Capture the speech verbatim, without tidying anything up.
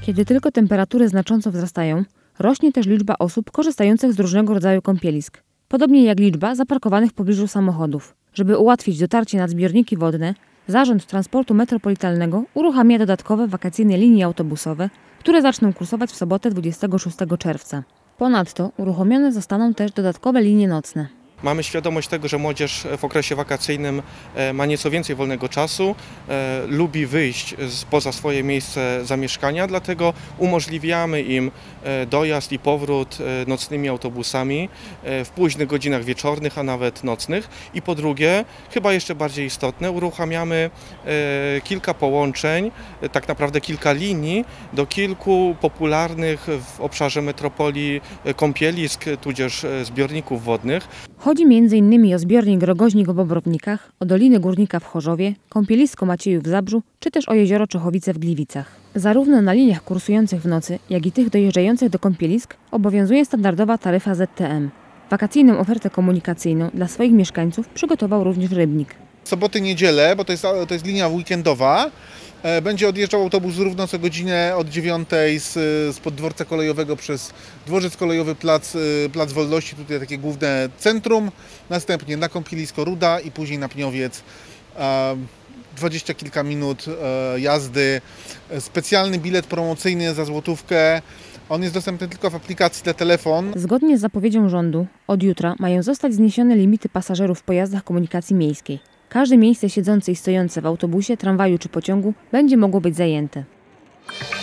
Kiedy tylko temperatury znacząco wzrastają, rośnie też liczba osób korzystających z różnego rodzaju kąpielisk. Podobnie jak liczba zaparkowanych w pobliżu samochodów. Żeby ułatwić dotarcie nad zbiorniki wodne, Zarząd Transportu Metropolitalnego uruchamia dodatkowe wakacyjne linie autobusowe, które zaczną kursować w sobotę dwudziestego szóstego czerwca. Ponadto uruchomione zostaną też dodatkowe linie nocne. Mamy świadomość tego, że młodzież w okresie wakacyjnym ma nieco więcej wolnego czasu, lubi wyjść poza swoje miejsce zamieszkania, dlatego umożliwiamy im dojazd i powrót nocnymi autobusami w późnych godzinach wieczornych, a nawet nocnych. I po drugie, chyba jeszcze bardziej istotne, uruchamiamy kilka połączeń, tak naprawdę kilka linii do kilku popularnych w obszarze metropolii kąpielisk, tudzież zbiorników wodnych. Chodzi między innymi o zbiornik Rogoźnik w Bobrownikach, o Dolinę Górnika w Chorzowie, kąpielisko Maciejów w Zabrzu, czy też o jezioro Czechowice w Gliwicach. Zarówno na liniach kursujących w nocy, jak i tych dojeżdżających do kąpielisk obowiązuje standardowa taryfa Z T M. Wakacyjną ofertę komunikacyjną dla swoich mieszkańców przygotował również Rybnik. Soboty, niedzielę, bo to jest, to jest linia weekendowa, będzie odjeżdżał autobus równo co godzinę od dziewiątej z, spod dworca kolejowego przez dworzec kolejowy, plac, plac Wolności, tutaj takie główne centrum, następnie na kąpielisko Ruda i później na Pniowiec. Dwadzieścia kilka minut jazdy, specjalny bilet promocyjny za złotówkę. On jest dostępny tylko w aplikacji na telefon. Zgodnie z zapowiedzią rządu, od jutra mają zostać zniesione limity pasażerów w pojazdach komunikacji miejskiej. Każde miejsce siedzące i stojące w autobusie, tramwaju czy pociągu będzie mogło być zajęte.